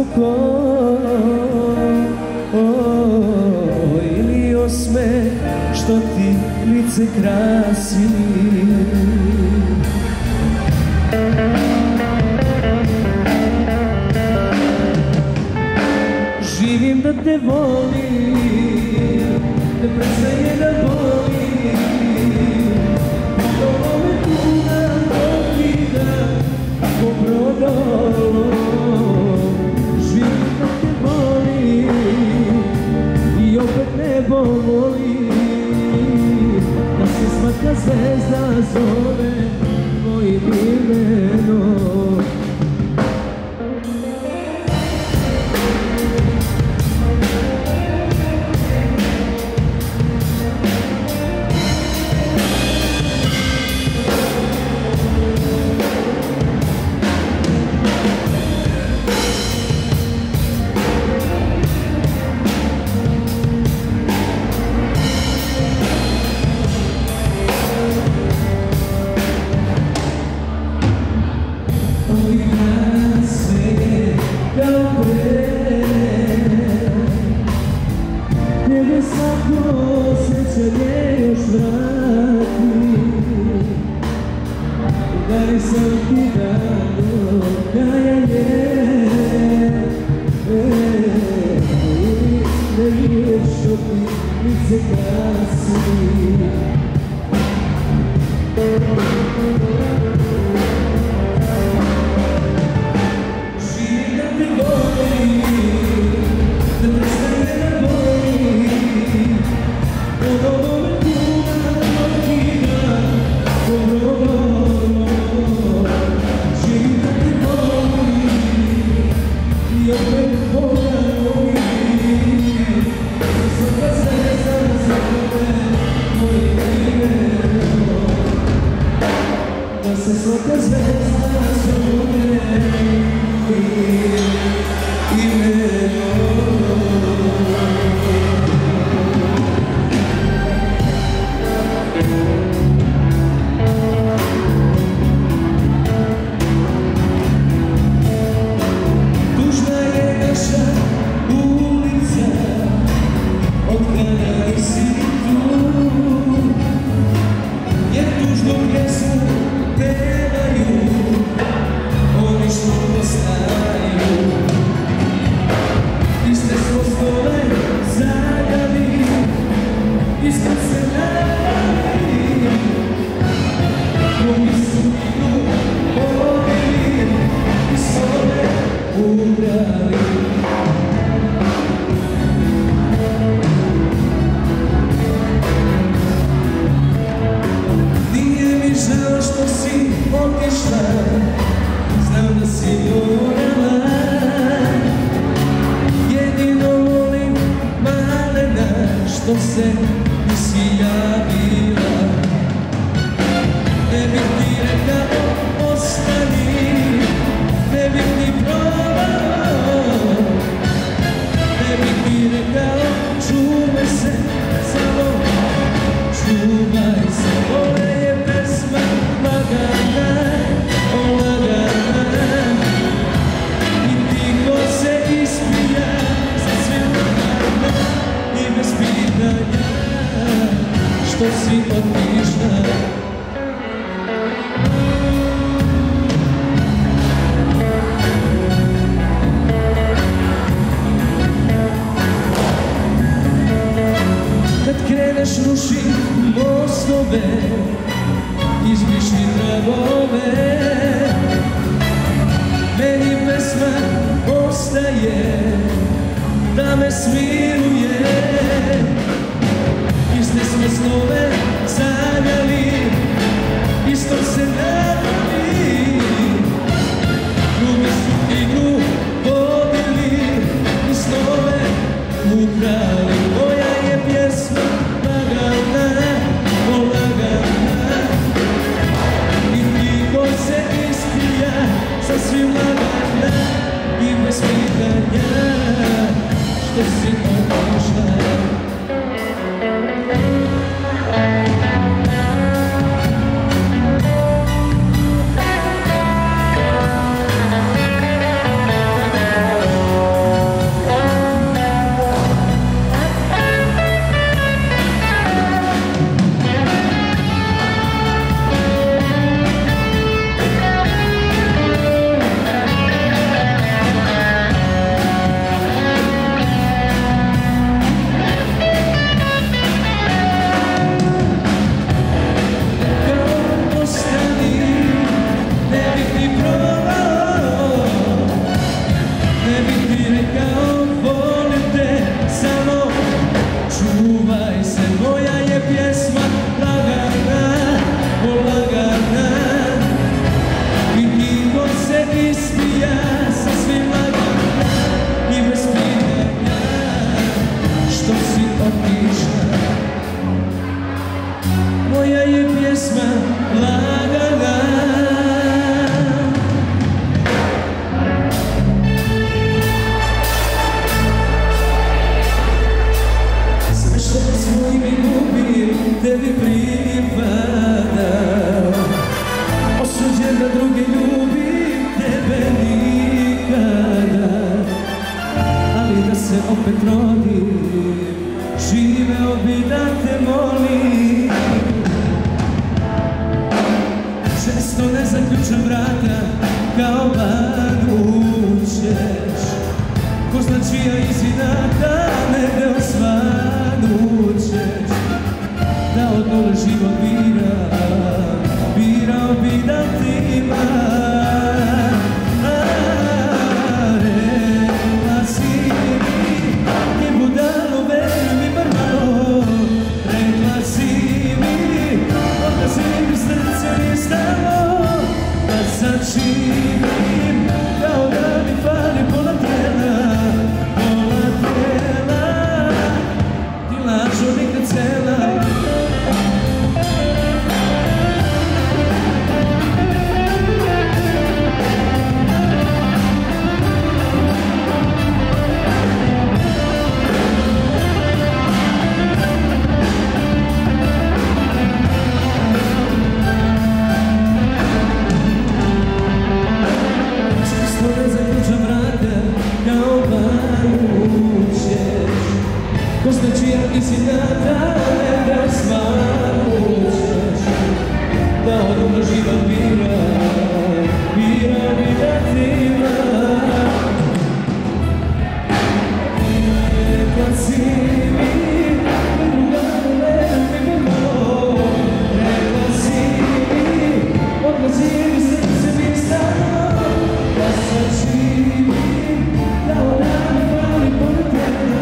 ili osmeh što ti lice krasi. Živim da te volim, da prestaje da volim, ovo me tuna pokida ko brodom. Živim da te volim i opet nebo volim, da se svaka zvezda zove mojim imenom. Tebe svako sjećanje još vrati, da li sam ti dao kajanje, ne vidješ što ti lice krasi. Živim da te volim, da prestaje da volim, ovo me tuna pokida ko brodom. Živim da te volim i opet Boga volim, da svaka zvezda zove mojim imenom, da se svaka zvezda zove mojim imenom. Tužna je naša ulica, od kada nisi tu, jer tužnu pjesmu pevaju oni što postaju. Iste slostove zagali, iskad se napravi, koji su igru pobili i slove ubrali. Nije mi žao što si otišla, znam da si morala. Jedino volim malena što se nisi javila. Ne bih ti rekao ostani, ne bih ti probao, ne bih ti rekao čuvaj se, samo čuvaj se. Ovo je pesma lagana, lagana, i tiho se ispija sa svim lagana i bez pitanja što si otišla. Kad kreneš ruši mostove, izbriši tragove, meni pesma ostaje da me smiruje. Iste smo snove sanjali, isto se nadali, drugi su igru vodili i snove ukrali. Moja je pjesma lagana, lagana, i tiho se ispija sa svim lagana i bez pitanja što si otišla. tebi pripada. Osuđen da druge ljubim, tebe nikada. Ali da se opet rodim, živeo bi da te molim. Često ne zaključam vrata, kao banućeš. Ko zna čija iz inata negde osvanućeš. Da od nule život birao bi da ti imam. Rekla si mi, ti budalo, veruj mi bar malo. Rekla si mi, odlazim i srce mi stalo. Da sad živim, kao da mi fali pola tela. Pola tela, ti lažu nikad cela. Ko zna čija iz inata negde osvanućeš. Da od nule život birao bi da ti imam. Rekla si mi, drugano veruj mi malo. Rekla si mi, odlazim i srce mi stalo. Da sad živim, da od nami fali pola tela.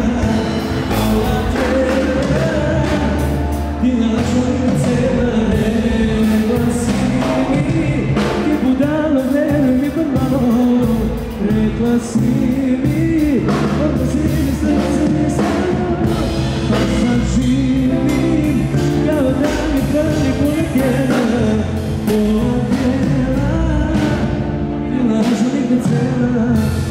Ti lažu nikad cela. Rekla si mi, ti budalo, veruj mi bar malo. Rekla si mi, odlazim i srce mi stalo. Pa sad živim, kao da mi fali pola tela. Pola tela, ti lažu nikad cela.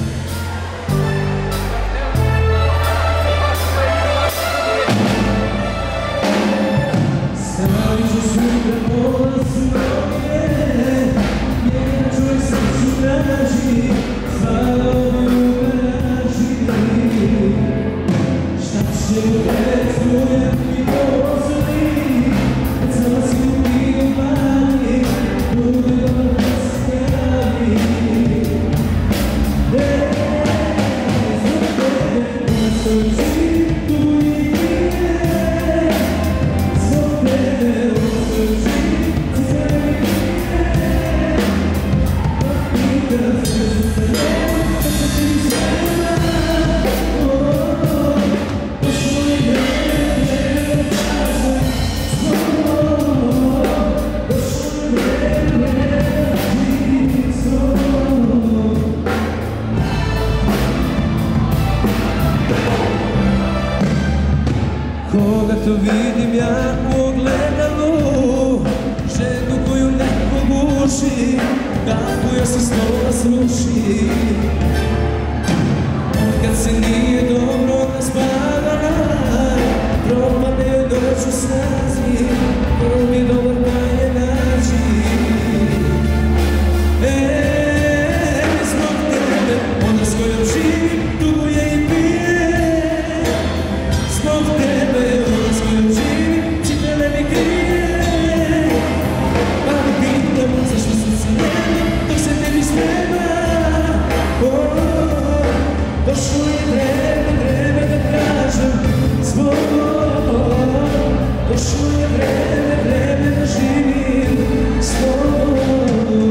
Koga to vidim ja u ogledalu, ženu koju neko guši, kako joj se slova sruši. Kad se nije dobro onda spada na, propade joj doć u snazi, ko mi dobar da je nađi. Zbog tebe, ona s kojom živim, tuguje i pije. Zbog tebe, ona s kojom živim, cipele mi krije. Ali pitam, zašto srce nema, dok se tebi sprema. Došlo je vreme da kažem svoj. Došlo je vreme da živim svoj.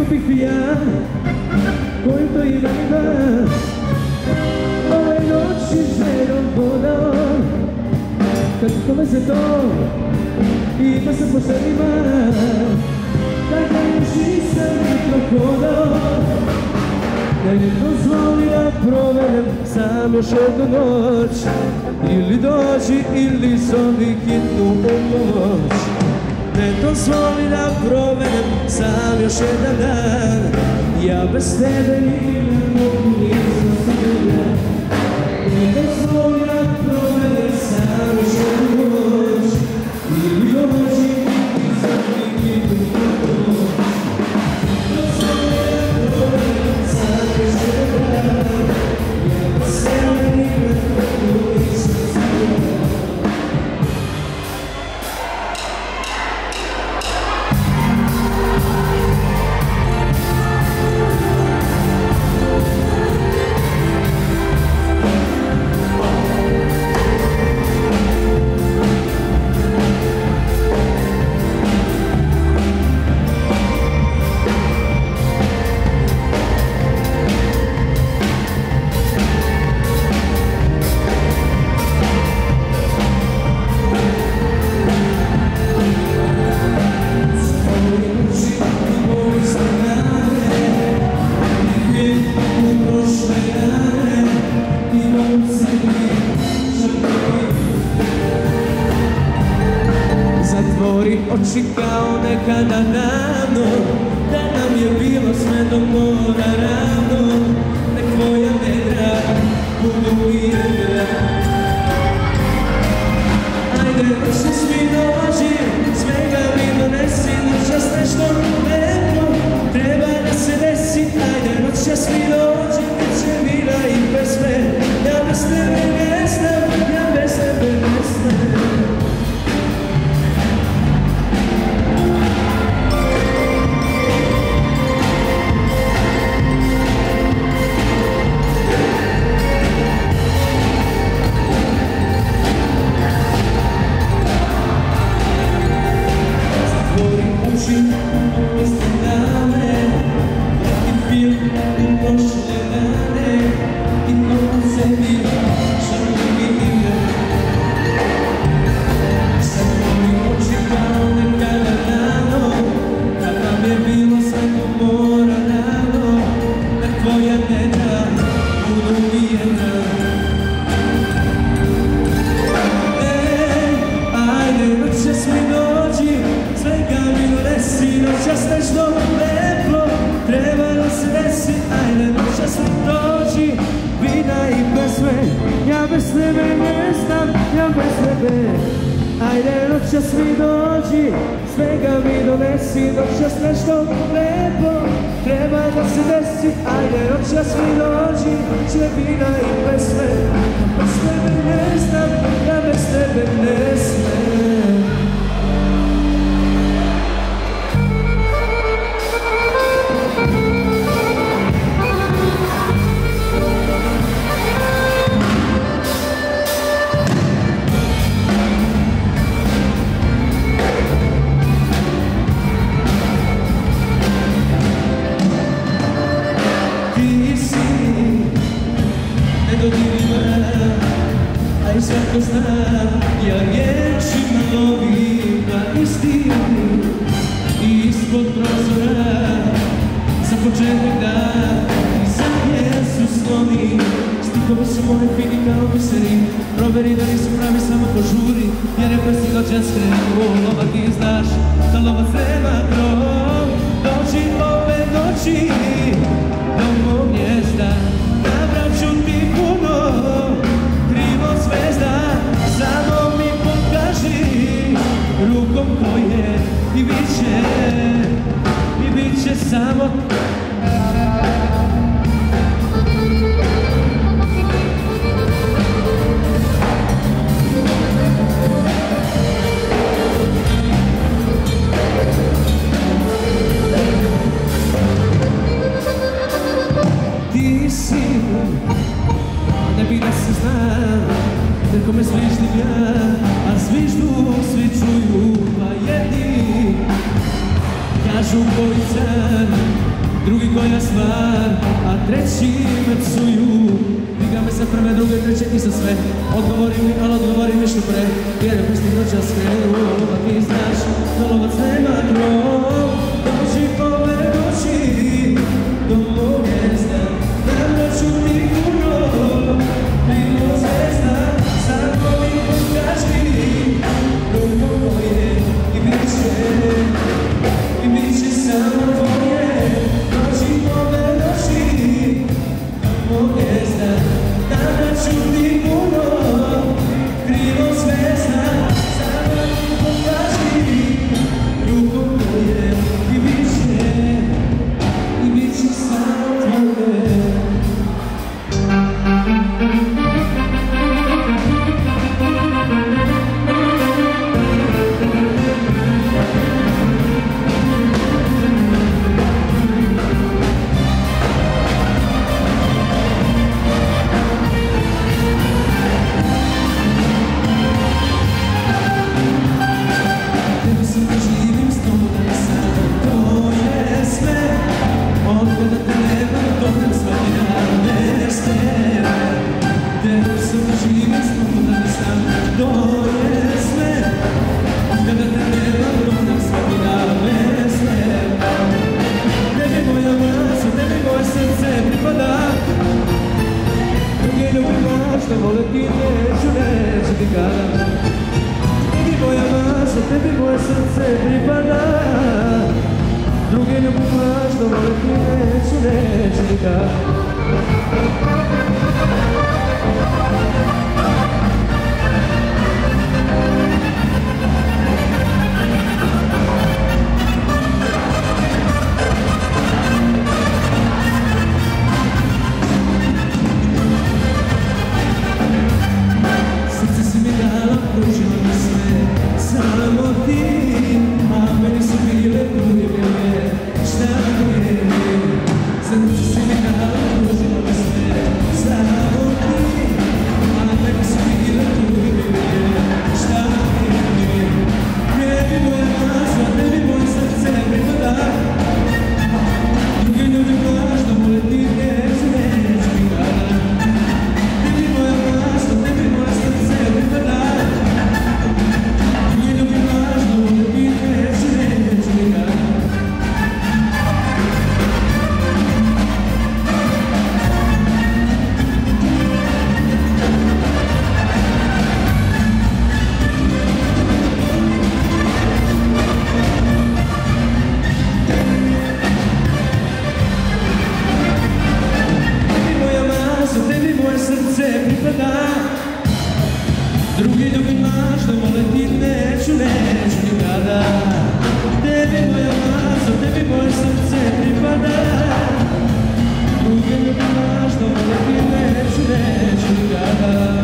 bih pijan, koji to ima i vas. Ove noći željom vodom, kad kome se to ima se poštenima, da gledaš sam nitro hodom, da ne dozvoli da provedem sam još jednu noć. Ili dođi ili zovi hitnu pomoć. Ne dozvoli da provedem sam još jedan dan. Ja bez tebe ne mogu nisam siguran. Ne dozvoli da provedem sam još jednu noć. Ili dođi ili zovi hitnu pomoć. Ne dozvoli da provedem sam još jedan dan. Ja bez tebe ne mogu nisam siguran. Zatvori oči kao nekada davno, da nam je bilo sve do mora ravno. Nek tvoja vedra budu mirna. Ajde noćas mi dođi, svega mi donesi, noćas nešto lepo treba da se desi. Ajde noćas mi dođi, neće vina i pesme. Ja bez tebe ne znam, ja bez tebe ne znam. Ja bez tebe ne znam, ja bez tebe. Ajde noćas mi dođi, svega mi donesi. Noćas nešto lepo treba da se desi. Ajde noćas mi dođi, će vina i pesme. Bez tebe ne znam, ja bez tebe ne smem. A i svako zna, ja riječima lovim na istinu. I ispod prozora, za početak dan, i za mjestu sloni. Stihove su moje fini kao biseri, proveri da nisu pravi, samo požuri. Jer je prestigao čas krenu, lova ti znaš, da lova treba krov. Dođi ove noći, do mog mjesta, nabrat ću ti puno. Krivo zvezda, samo mi pokaži rukom koje i bit će samo. Ti si, ne bi da se zna, jer kome zviždim ja, a zviždu svi čuju, pa jedni kažu bojica, drugi koja stvar, a treći me psuju. Diga me sa prve, druge, treće i sa sve. Odgovori mi, ali odgovori mi što pre, jer je pusti noća skrenu. A ti znaš da lovac nema krov, dođi pored oči do mog mjesta, da noću ti kurov. Bilo zvezda, samo mi pokaži ruku moje i bit će samo tvoje. Dođi pored oči do mog mjesta, da noću ti kurov. Krivo zvezda, samo mi pokaži ruku moje i bit će samo tvoje. Tebi moje srce pripada, drugi ljubim što voliti neću nikad. Srce si mi dala, pružila mi sve, samo ti, a meni su bile druge bile, šta je? Srce si mi dala, pružila mi sve, samo ti, a meni su bile druge bile, šta je? Tebi moja masa, tebi moje srce pripada, drugi ljudi važno vole ti neću nikada. Tebi moja masa, tebi moje srce pripada, drugi ljudi važno vole ti neću nikada. Tebi moje srce pripada, drugi ljubim mažno, vole ti neću nikada. Tebi moja maso, tebi moje srce pripada, drugi ljubim mažno, vole ti neću nikada.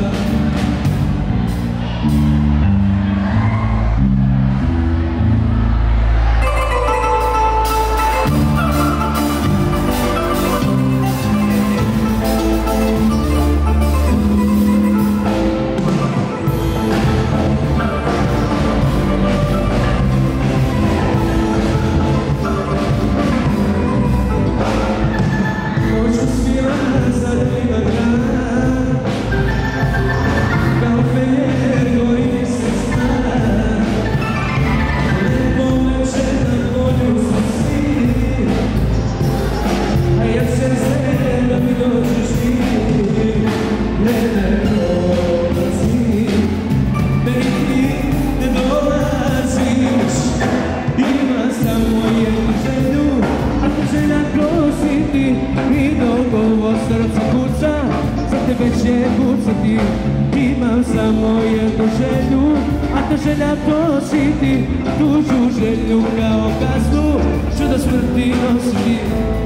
Imam samo jednu želju, a ta želja to si ti, tuđu želju kao kaznu ću do smrti nositi.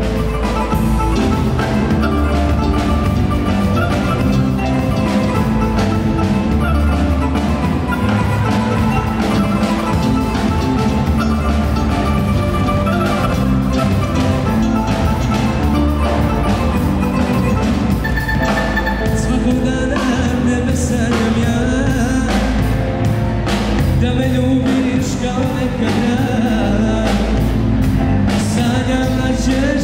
Svakog dana tebe sanjam ja, da me ljubiš kao nekada. Sanjam da ćeš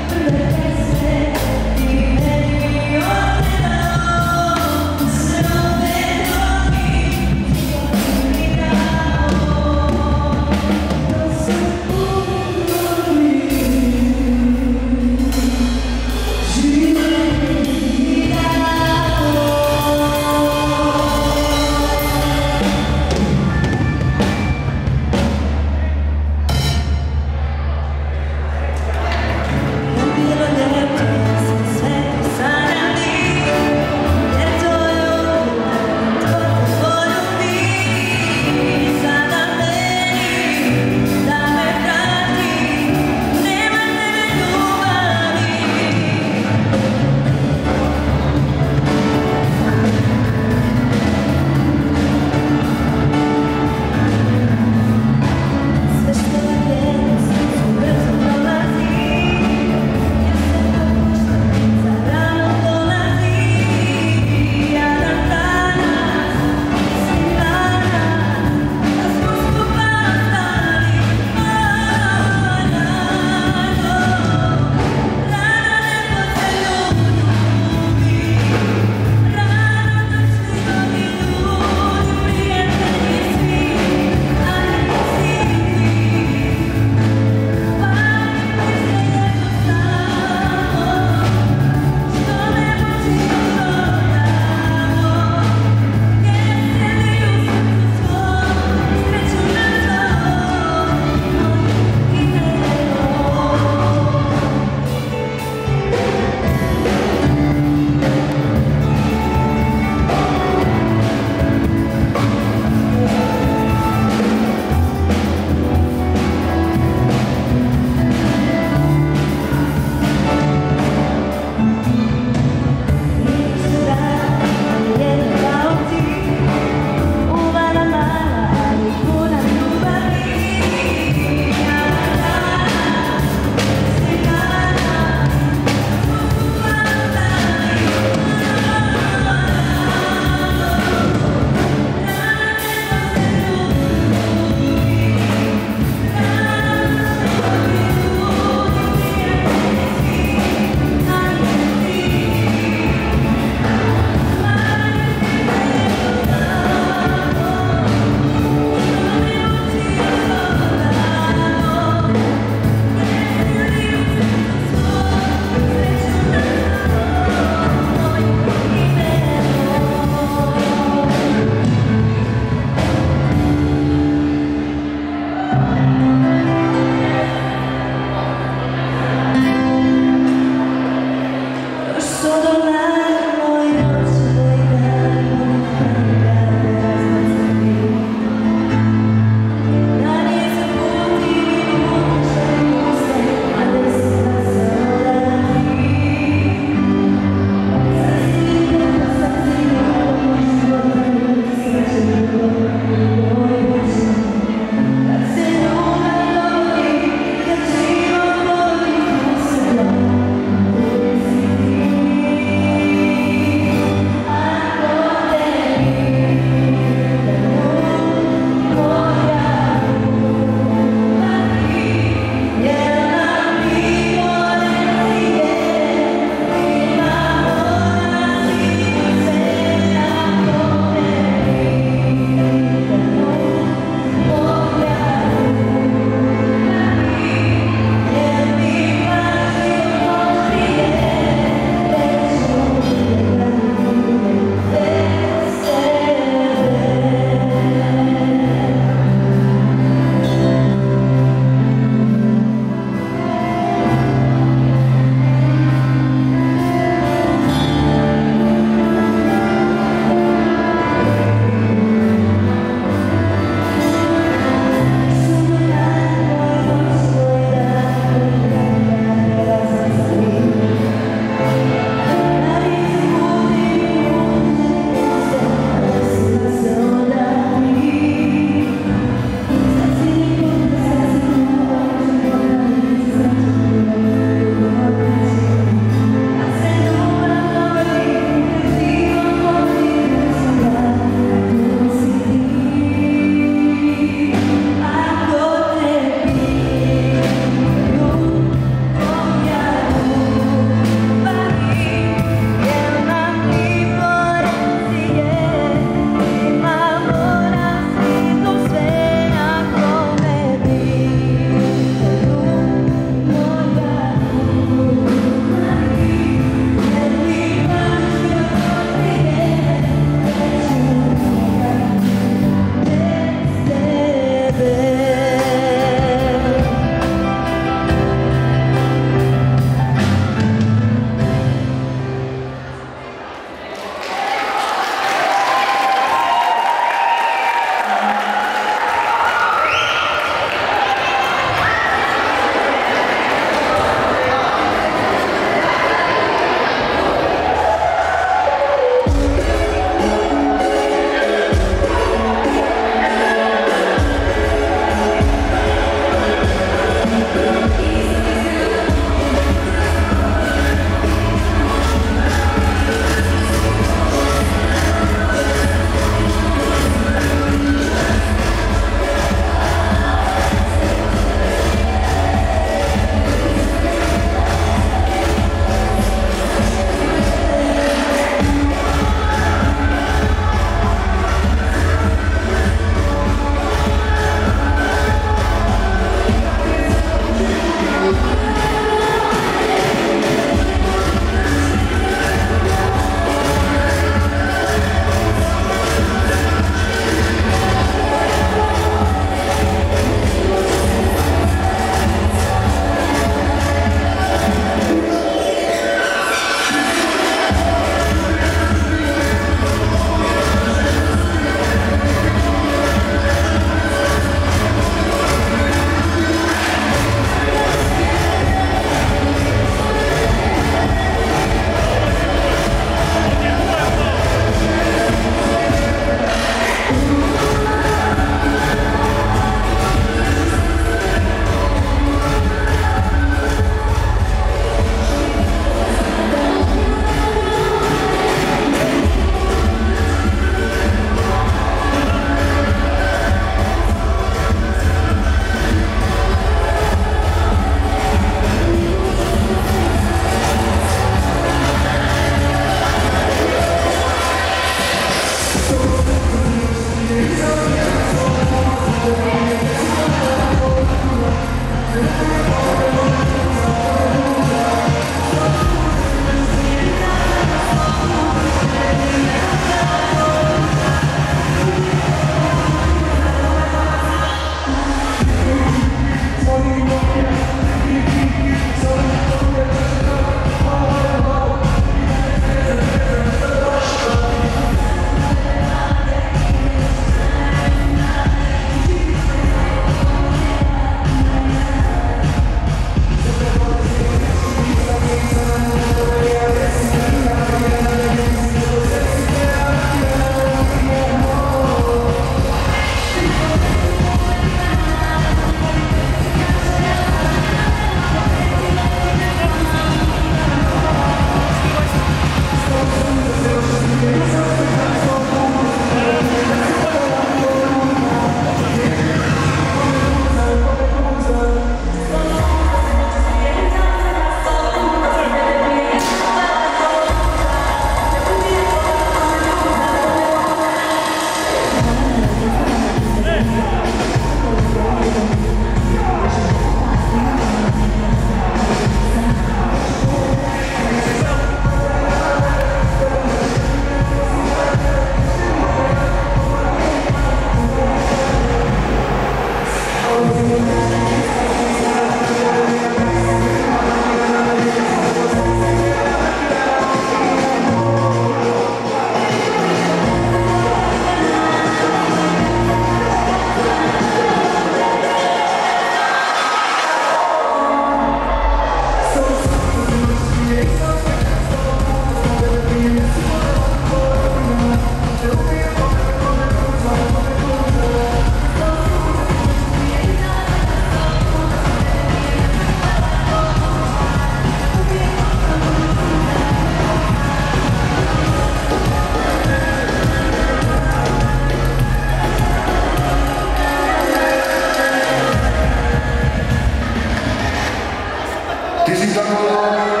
Ti si tako